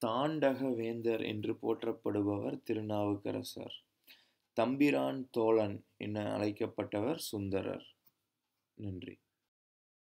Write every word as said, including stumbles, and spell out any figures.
தாண்டக வேந்தர் என்று போற்றப்படுபவர் திருநாவுக்கரசர். தம்பிரான் தோழன் என அழைக்கப்பட்டவர் சுந்தரர். நன்றி.